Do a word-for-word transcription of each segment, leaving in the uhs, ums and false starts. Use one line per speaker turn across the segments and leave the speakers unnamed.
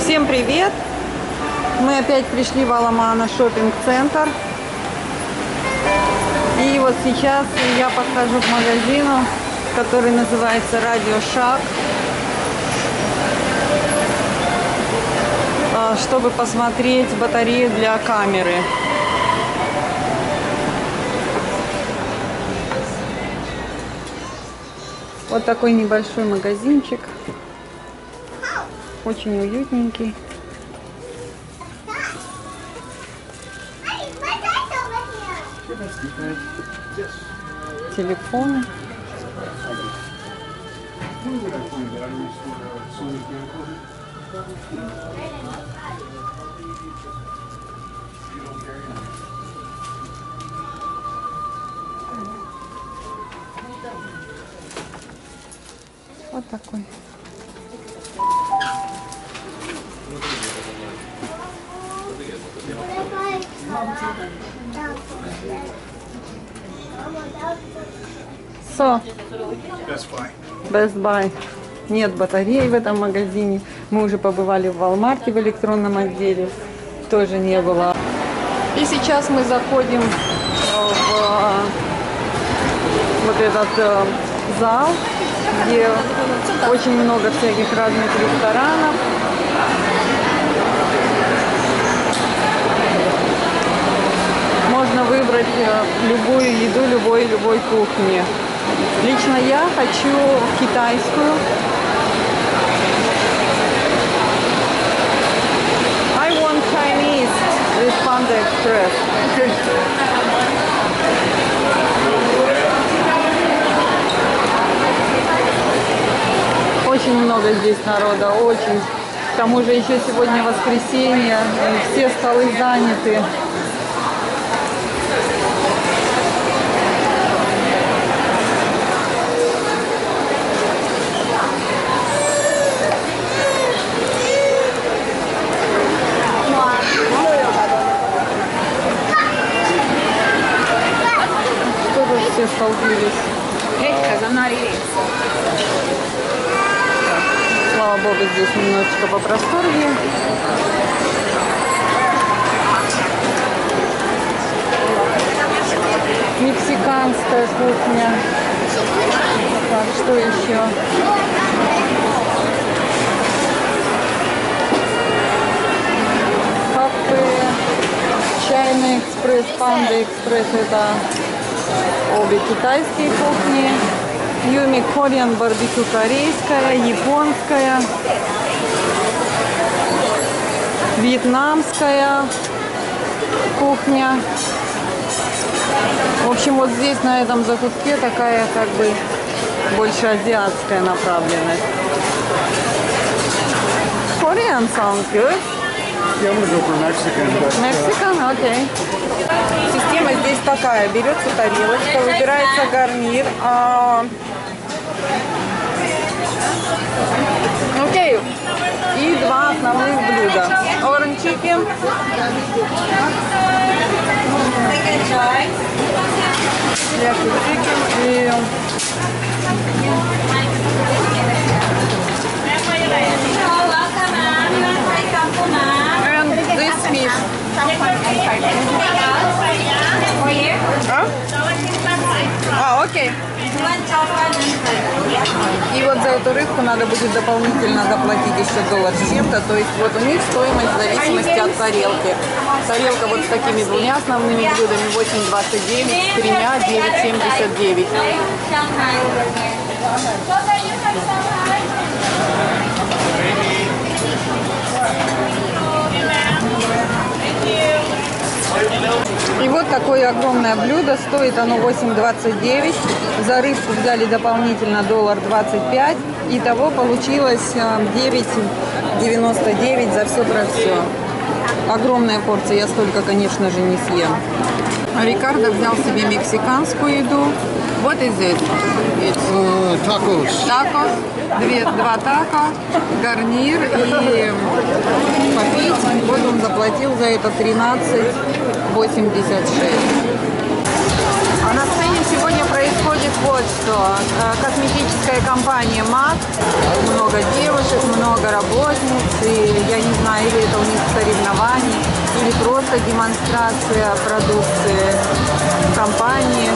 Всем привет! Мы опять пришли в Аламана шоппинг-центр. И вот сейчас я подхожу к магазину, который называется Radio Shack, чтобы посмотреть батарею для камеры. Вот такой небольшой магазинчик. Очень уютненький. Телефоны. Вот такой. So,
Best Buy.
Best Buy. Нет батарей в этом магазине. Мы уже побывали в Walmart в электронном отделе. Тоже не было. И сейчас мы заходим в вот этот зал, где очень много всяких разных ресторанов. Можно выбрать любую еду любой любой кухни. Лично я хочу китайскую. I want Chinese with Panda Express. Очень много здесь народа, очень. К тому же еще сегодня воскресенье, и все столы заняты. Все столкнулись. Слава богу, здесь немножечко попросторнее. Мексиканская кухня. Так, что еще? Кафе, чайный экспресс, Панда Экспресс, это обе китайские кухни. Юми Кореан барбекю корейская, японская, вьетнамская кухня. В общем, вот здесь на этом закутке такая как бы больше азиатская направленность. Korean sounds good.
Yeah, I'm gonna go for Mexican. But, uh,
Mexican, окей. Система здесь такая. Берется тарелочка, выбирается гарнир. А... Окей. И два основных блюда. Orange chicken. Яки chicken и... And this fish. А? А, окей. И вот за эту рыбку надо будет дополнительно доплатить еще доллар с чем-то. То есть вот у них стоимость в зависимости от тарелки. Тарелка вот с такими двумя основными блюдами восемь двадцать девять, с тремя девять семьдесят девять. И вот такое огромное блюдо, стоит оно восемь двадцать девять, за рыбку взяли дополнительно доллар двадцать пять, итого получилось девять девяносто девять за все про все. Огромная порция, я столько, конечно же, не съем. Рикардо взял себе мексиканскую еду. Вот is it? It's
uh, tacos.
Такос, две, два тако, гарнир и попить. Вот он заплатил за это тринадцать восемьдесят шесть. А на сцене сегодня происходит них вот что. Косметическая компания мак. Много девушек, много работниц. И я не знаю, или это у них соревнования, или просто демонстрация продукции компании.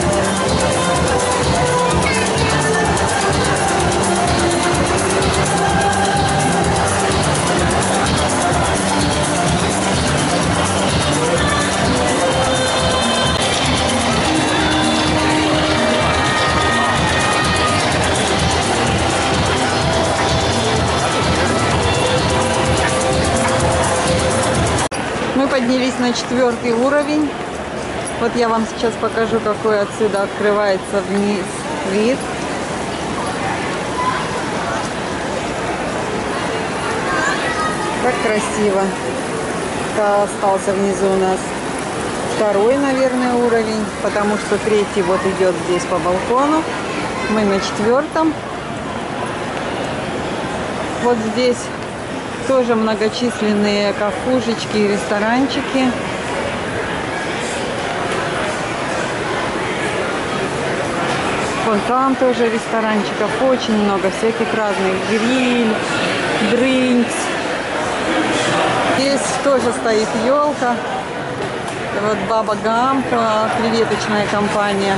Мы поднялись на четвертый уровень. Вот я вам сейчас покажу, какой отсюда открывается вниз вид. Как красиво. Остался внизу у нас второй, наверное, уровень, потому что третий вот идет здесь по балкону. Мы на четвертом. Вот здесь тоже многочисленные кафушечки и ресторанчики. Вон там тоже ресторанчиков очень много, всяких разных. Гриль, дринкс. Здесь тоже стоит елка. Вот Баба Гамка, креветочная компания.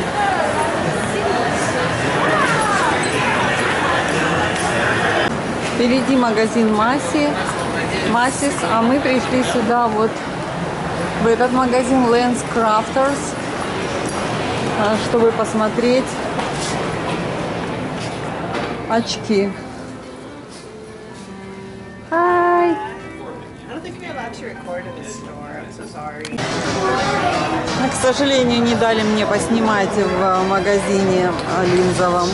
Впереди магазин Масси, Массис, а мы пришли сюда вот в этот магазин Lens Crafters, чтобы посмотреть очки. Hi. К сожалению, не дали мне поснимать в магазине линзовом.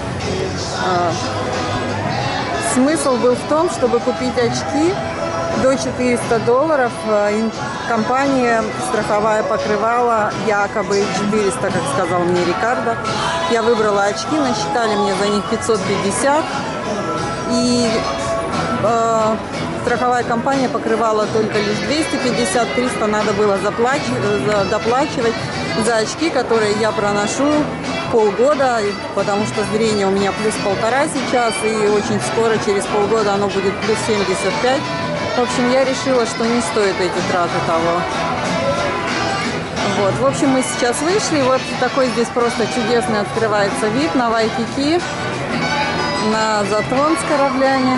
Смысл был в том, чтобы купить очки до четырёхсот долларов. Компания страховая покрывала якобы четыреста, как сказал мне Рикардо. Я выбрала очки, насчитали мне за них пятьсот пятьдесят. И э, страховая компания покрывала только лишь двести пятьдесят, триста надо было заплачивать, доплачивать за очки, которые я проношу полгода, потому что зрение у меня плюс полтора сейчас, и очень скоро, через полгода, оно будет плюс семьдесят пять. В общем, я решила, что не стоит эти траты того. Вот, в общем, мы сейчас вышли, вот такой здесь просто чудесный открывается вид на Вайкики, на Затон с кораблями.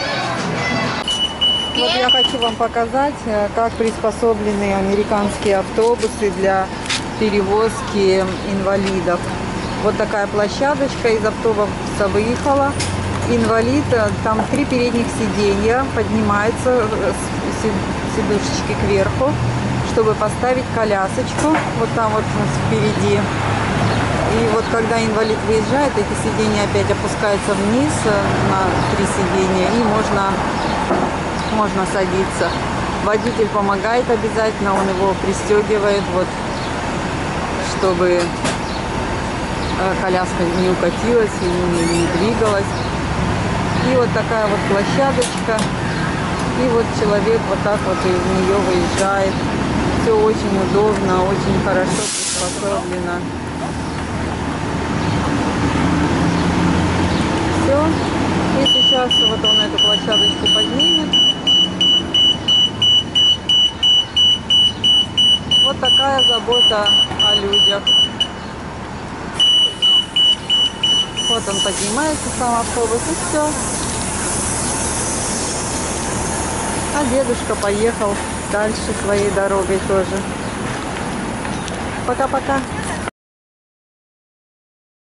Вот я хочу вам показать, как приспособлены американские автобусы для перевозки инвалидов. Вот такая площадочка из автобуса выехала. Инвалид, там три передних сиденья, поднимается сидушечки кверху, чтобы поставить колясочку. Вот там вот впереди. И вот когда инвалид выезжает, эти сиденья опять опускаются вниз на три сиденья, и можно, можно садиться. Водитель помогает обязательно, он его пристегивает, вот, чтобы коляска не укатилась и не, не двигалась. И вот такая вот площадочка. И вот человек вот так вот из нее выезжает. Все очень удобно, очень хорошо приспособлено. Все. И сейчас вот он эту площадочку поднимет. Вот такая забота о людях. Вот он поднимается, сам автобус, и все. А дедушка поехал дальше своей дорогой тоже. Пока-пока.